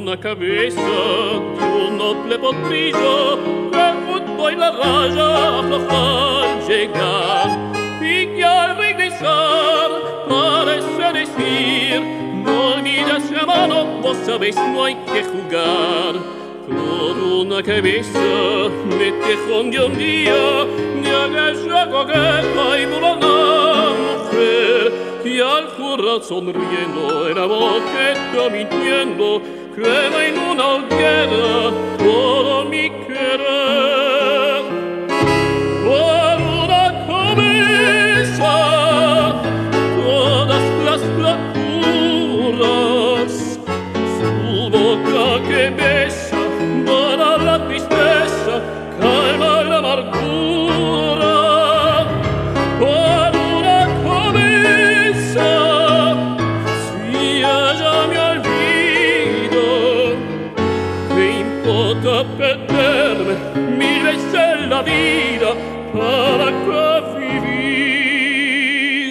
una cabeza de un noble potrillo que junto en la raya afloja al llegar y que al regresar parece decir: no olvides, hermano, vos sabéis, no hay que jugar. Por una cabeza me te escondió un día de aquella coqueta y burlona mujer, y al jurar sonriendo en la boqueta mintiendo quema en una hoguera todo mi querer. Por una cabeza todas las flaturas, su boca que besa para la tristeza, calma la amargura. Por una cabeza, si ella me olvido, me importa perderme mil veces la vida para que vivir.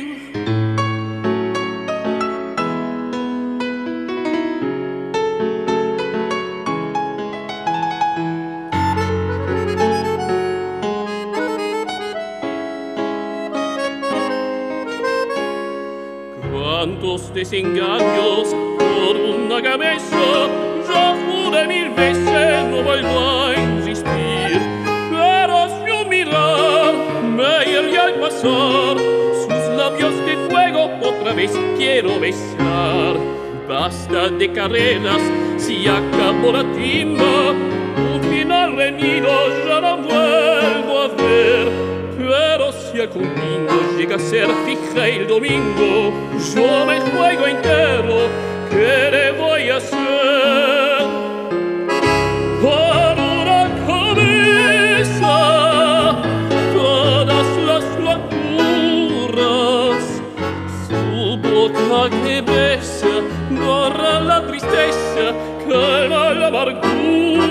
Cuántos desengaños por una cabeza, yo juré mil veces no vuelvo a insistir, pero si un mirar me hiere al pasar, sus labios de fuego otra vez quiero besar. Basta de carreras, si acabó la timba, un final reñido ya no vuelvo a ver. Pero si el domingo llega a ser fija el domingo, yo me juego entero, ¿qué le voy a hacer? Por una cabeza todas las locuras, su boca que besa borra la tristeza, calma la amargura.